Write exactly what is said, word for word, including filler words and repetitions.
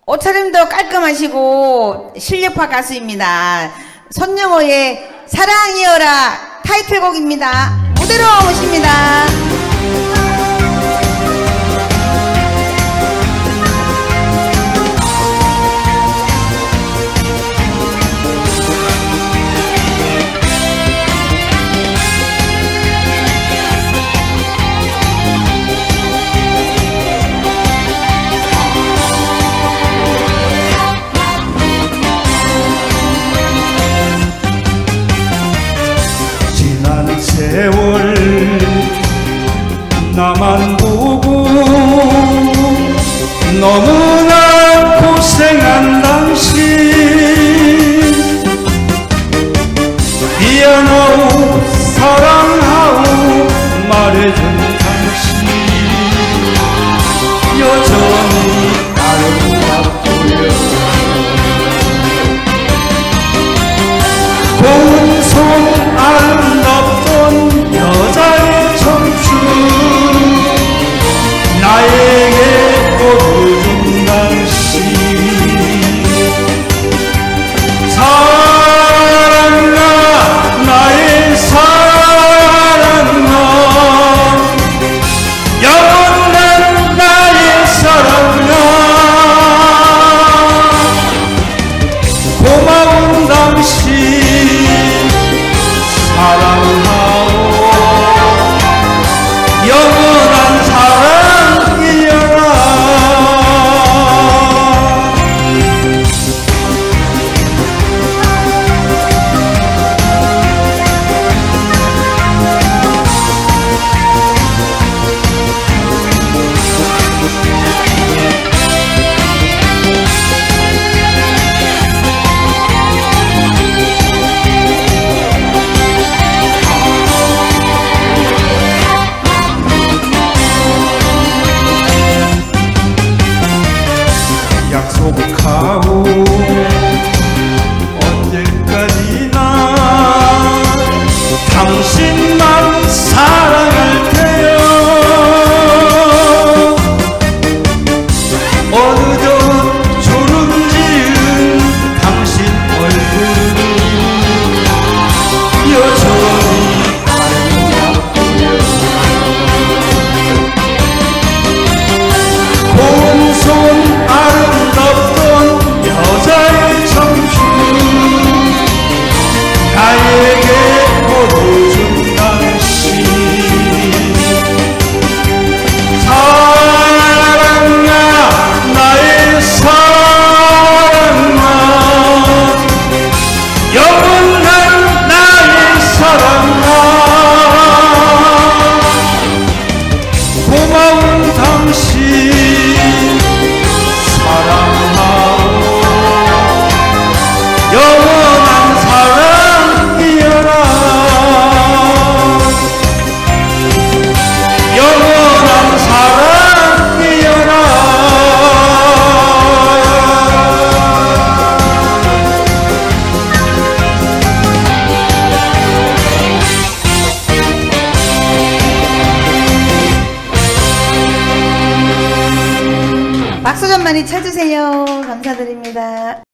옷차림도 깔끔하시고 실력파 가수입니다. 손영호의 사랑이여라 타이틀곡입니다. 무대로 오십니다. 세월 나만 보고 너무나 고생한 당신 미안하오 사랑하오 말해준 당신 여전히 아름답고요 고운 손 아름답던 여자의 청춘 나에게 거두준 당신 사랑아 나의 사랑아 영원한 나의 사랑아 고마운 당신 사랑하오 영원한 사랑이여라 약속하고 언제까지나 당신만 사랑할 테요 어느덧 주름지은 당신 얼굴은 여전히 아름답고요 고운 손 아름답던 여자의 청춘 나에게 거둬준 당신 사랑아 나의 사랑아 영원한 나의 사랑아 고마운 당신 영원한 사랑이여라 영원한 사랑이여라 박수 좀 많이 쳐주세요. 감사드립니다.